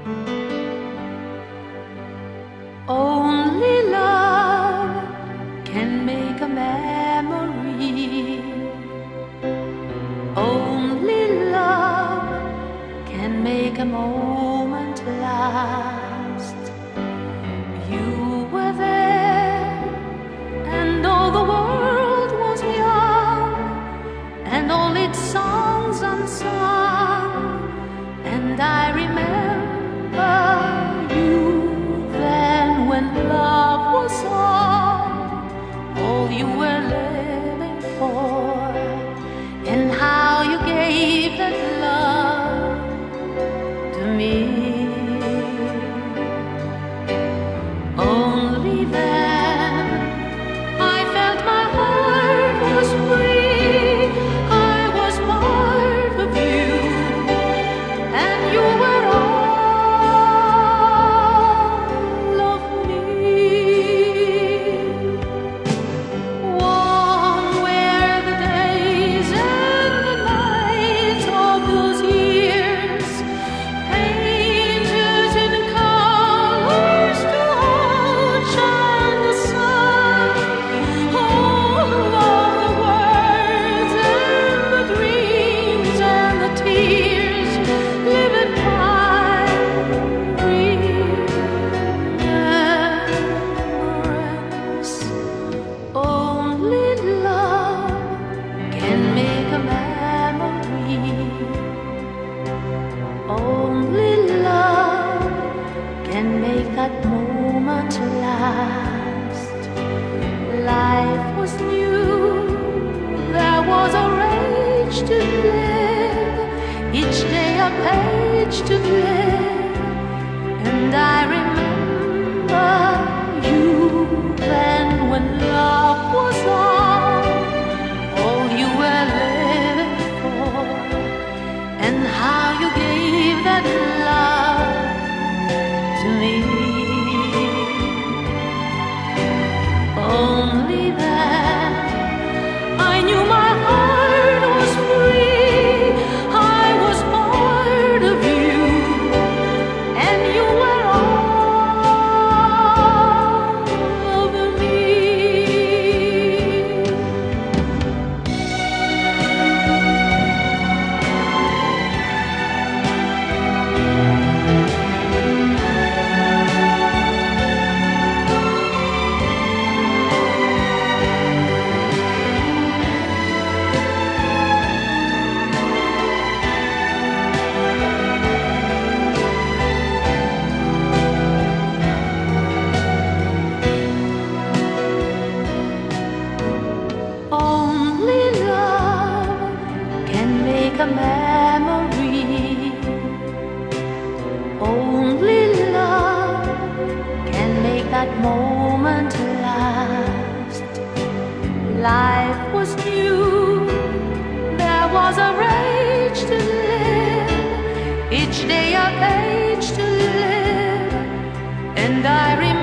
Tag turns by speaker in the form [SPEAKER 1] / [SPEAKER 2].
[SPEAKER 1] Only love can make a memory. Only love can make a moment last. You were there, and all the world was young, and all its songs unsung. And I remember you then, when love was all you were living for, and how you gave that love to me. Only then I felt my heart was free. I was part of you, and you were all of me. One were the days and the nights of those years, painted in colors to outshine the sun. All of the words and the dreams and the tears live in my remembrance. Only love can make a memory. Only love can make that moment last. Life was new, there was a rage to live, each day a page to live. And I remember you then, when love was all you were living for, and how you gave that love to me. Only then I knew my heart was free. I was part of you, and you were all of me. Only love can make a memory. Only love can make that moment last. Life was new, there was a rage to live, each day a page to live. And I remember